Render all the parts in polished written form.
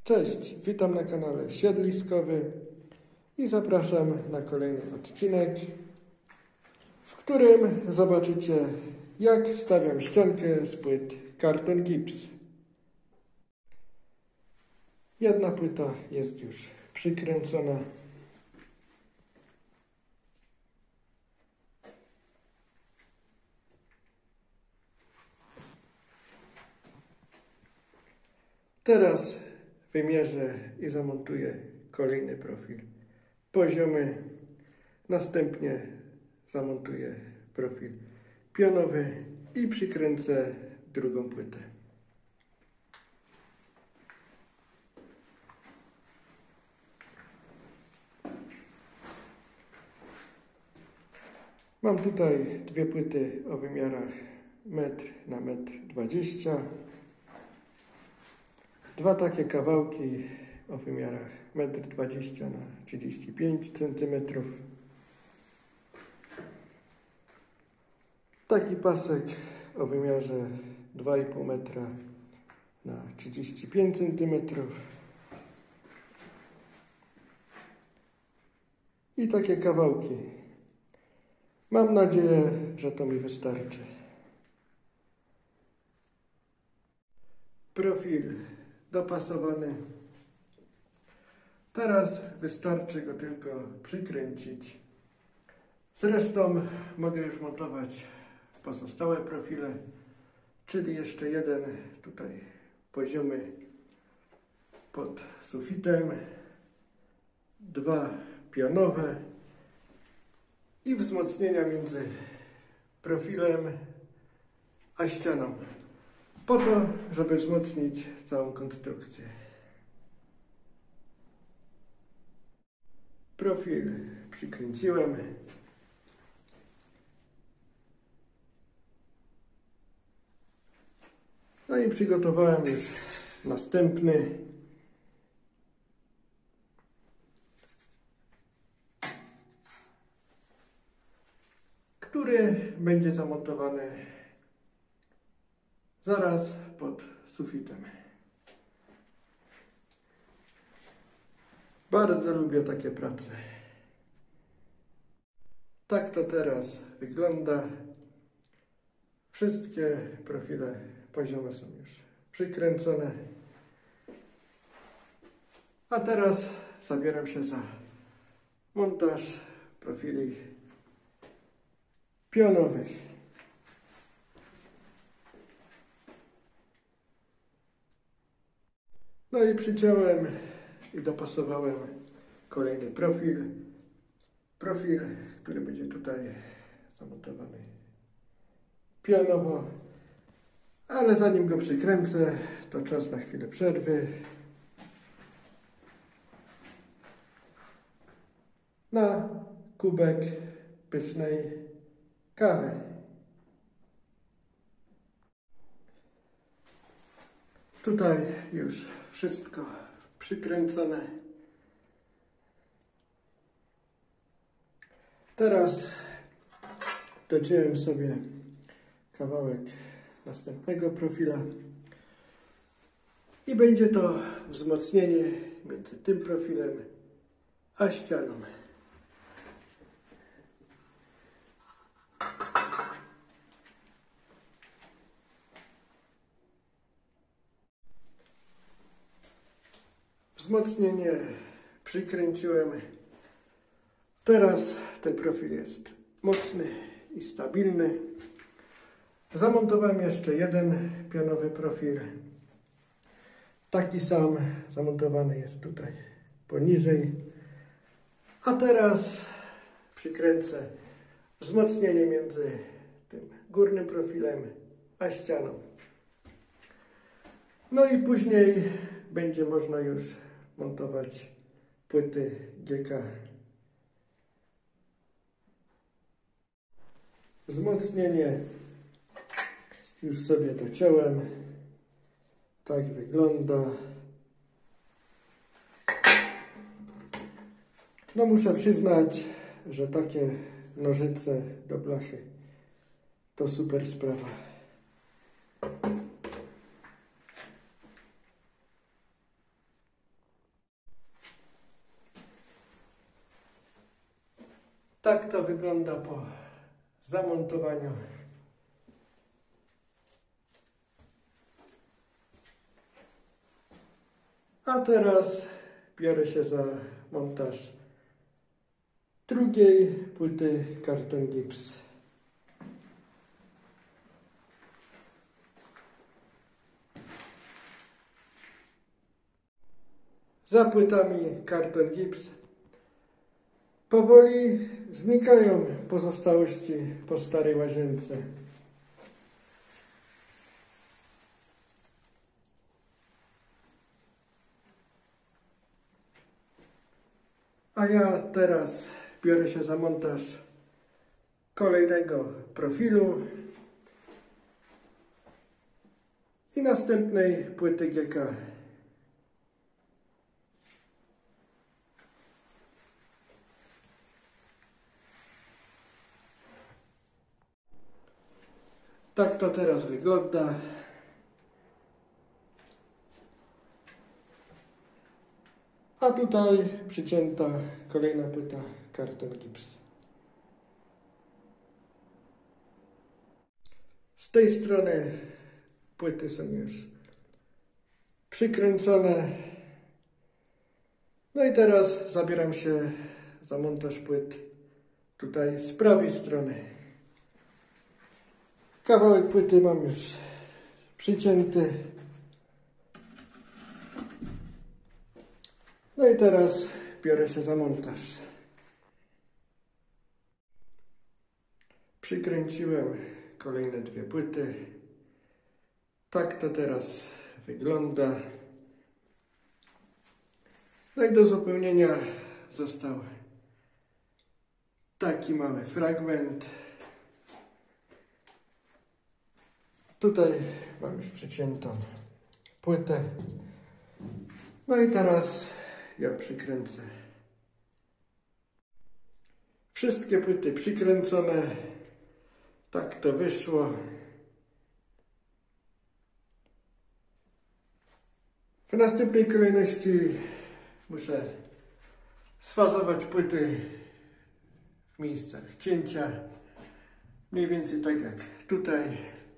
Cześć, witam na kanale Siedliskowy i zapraszam na kolejny odcinek, w którym zobaczycie, jak stawiam ściankę z płyt karton gips. Jedna płyta jest już przykręcona. Teraz wymierzę i zamontuję kolejny profil poziomy. Następnie zamontuję profil pionowy i przykręcę drugą płytę. Mam tutaj dwie płyty o wymiarach 1 na 1,20 m. Dwa takie kawałki o wymiarach 1,20 m na 35 cm. Taki pasek o wymiarze 2,5 metra na 35 cm. I takie kawałki. Mam nadzieję, że to mi wystarczy. Profil dopasowany. Teraz wystarczy go tylko przykręcić. Zresztą mogę już montować pozostałe profile, czyli jeszcze jeden tutaj poziomy pod sufitem, dwa pionowe i wzmocnienia między profilem a ścianą, po to, żeby wzmocnić całą konstrukcję. Profil przykręciłem. No i przygotowałem już następny. Który będzie zamontowany zaraz pod sufitem. Bardzo lubię takie prace. Tak to teraz wygląda. Wszystkie profile poziome są już przykręcone. A teraz zabieram się za montaż profili pionowych. No i przyciąłem i dopasowałem kolejny profil. Profil, który będzie tutaj zamontowany pionowo. Ale zanim go przykręcę, to czas na chwilę przerwy. Na kubek pysznej kawy. Tutaj już wszystko przykręcone. Teraz dociąłem sobie kawałek następnego profila i będzie to wzmocnienie między tym profilem a ścianą. Wzmocnienie przykręciłem. Teraz ten profil jest mocny i stabilny. Zamontowałem jeszcze jeden pionowy profil. Taki sam zamontowany jest tutaj poniżej. A teraz przykręcę wzmocnienie między tym górnym profilem a ścianą. No i później będzie można już montować płyty GK. Wzmocnienie już sobie dociąłem. Tak wygląda. No muszę przyznać, że takie nożyce do blachy to super sprawa. Tak to wygląda po zamontowaniu. A teraz biorę się za montaż drugiej płyty karton gips. Za płytami karton gips powoli znikają pozostałości po starej łazience. A ja teraz biorę się za montaż kolejnego profilu i następnej płyty GK. Tak to teraz wygląda. A tutaj przycięta kolejna płyta karton gips. Z tej strony płyty są już przykręcone. No i teraz zabieram się za montaż płyt tutaj z prawej strony. Kawałek płyty mam już przycięty. No i teraz biorę się za montaż. Przykręciłem kolejne dwie płyty. Tak to teraz wygląda. No i do uzupełnienia został taki mały fragment. Tutaj mam już przyciętą płytę. No i teraz ja przykręcę. Wszystkie płyty przykręcone. Tak to wyszło. W następnej kolejności muszę sfazować płyty w miejscach cięcia. Mniej więcej tak jak tutaj.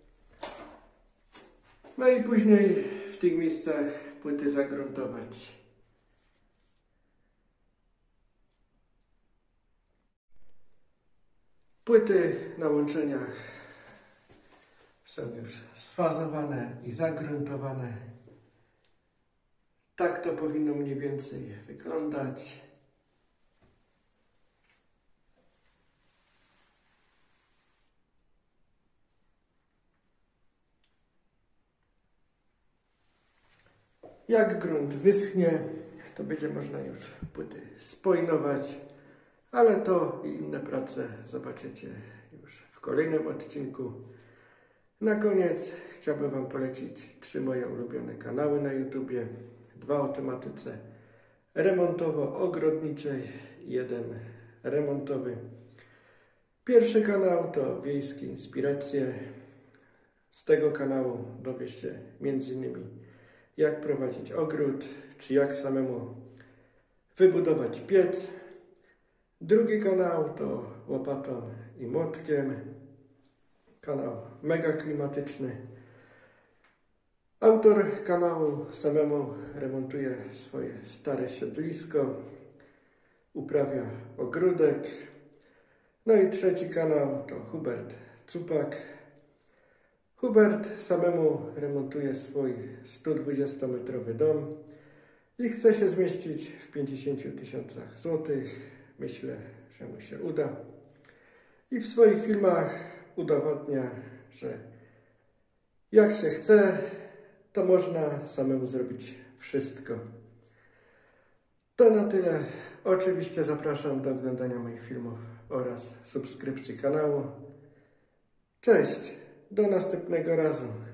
No i później w tych miejscach płyty zagruntować. Płyty na łączeniach są już sfazowane i zagruntowane. Tak to powinno mniej więcej wyglądać. Jak grunt wyschnie, to będzie można już płyty spojnować, ale to i inne prace zobaczycie już w kolejnym odcinku. Na koniec chciałbym Wam polecić 3 moje ulubione kanały na YouTubie. 2 o tematyce remontowo-ogrodniczej i 1 remontowy. Pierwszy kanał to Wiejskie Inspiracje. Z tego kanału dowie się m.in. jak prowadzić ogród, czy jak samemu wybudować piec. Drugi kanał to Łopatą i Młotkiem. Kanał mega klimatyczny. Autor kanału samemu remontuje swoje stare siedlisko, uprawia ogródek. No i trzeci kanał to Hubert Cupak. Hubert samemu remontuje swój 120-metrowy dom i chce się zmieścić w 50 000 złotych. Myślę, że mu się uda. I w swoich filmach udowodnia, że jak się chce, to można samemu zrobić wszystko. To na tyle. Oczywiście zapraszam do oglądania moich filmów oraz subskrypcji kanału. Cześć, do następnego razu.